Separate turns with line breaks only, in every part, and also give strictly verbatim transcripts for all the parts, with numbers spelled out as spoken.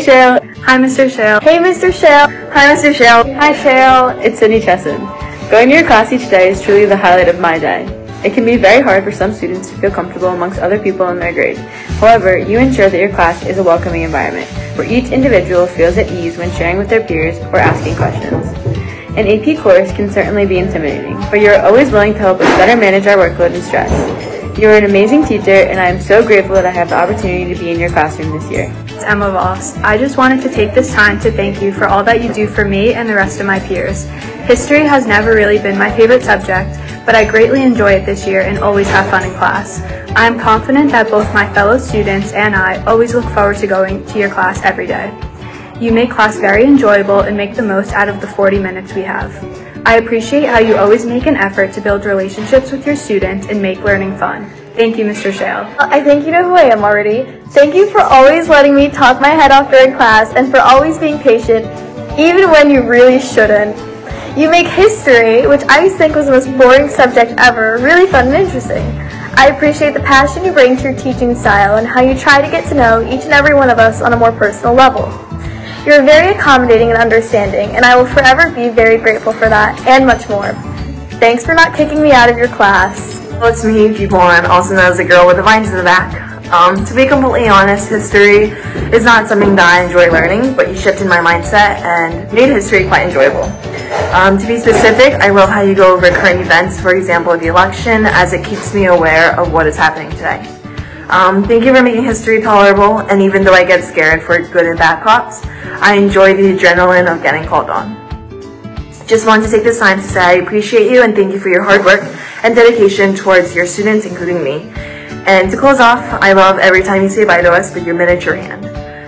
Cheryl. Hi, Mister Shale.
Hey, Mister Shale.
Hi, Mister Shale. Hi, Cheryl. It's Sydney Chesson. Going to your class each day is truly the highlight of my day. It can be very hard for some students to feel comfortable amongst other people in their grade. However, you ensure that your class is a welcoming environment, where each individual feels at ease when sharing with their peers or asking questions. An A P course can certainly be intimidating, but you are always willing to help us better manage our workload and stress. You are an amazing teacher, and I am so grateful that I have the opportunity to be in your classroom this year.
It's Emma Voss. I just wanted to take this time to thank you for all that you do for me and the rest of my peers. History has never really been my favorite subject, but I greatly enjoy it this year and always have fun in class. I am confident that both my fellow students and I always look forward to going to your class every day. You make class very enjoyable and make the most out of the forty minutes we have. I appreciate how you always make an effort to build relationships with your students and make learning fun. Thank you, Mister Shale.
I think you know who I am already. Thank you for always letting me talk my head off during class and for always being patient, even when you really shouldn't. You make history, which I used to think was the most boring subject ever, really fun and interesting. I appreciate the passion you bring to your teaching style and how you try to get to know each and every one of us on a more personal level. You're very accommodating and understanding, and I will forever be very grateful for that, and much more. Thanks for not kicking me out of your class.
Well, it's me, G Born, also known as the girl with the vines in the back. Um, to be completely honest, history is not something that I enjoy learning, but you shifted my mindset and made history quite enjoyable. Um, to be specific, I love how you go over current events, for example, the election, as it keeps me aware of what is happening today. Um, thank you for making history tolerable, and even though I get scared for good and bad cops, I enjoy the adrenaline of getting called on. Just wanted to take this time to say I appreciate you and thank you for your hard work and dedication towards your students, including me. And to close off, I love every time you say bye to us with your miniature hand.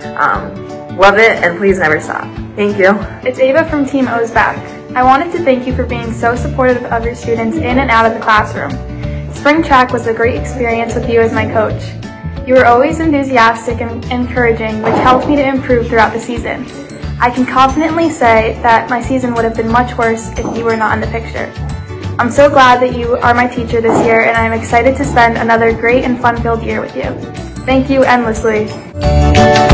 Um, love it, and please never stop. Thank you.
It's Ava from Team O's back. I wanted to thank you for being so supportive of your students in and out of the classroom. Spring track was a great experience with you as my coach. You were always enthusiastic and encouraging, which helped me to improve throughout the season. I can confidently say that my season would have been much worse if you were not in the picture. I'm so glad that you are my teacher this year, and I'm excited to spend another great and fun-filled year with you. Thank you endlessly.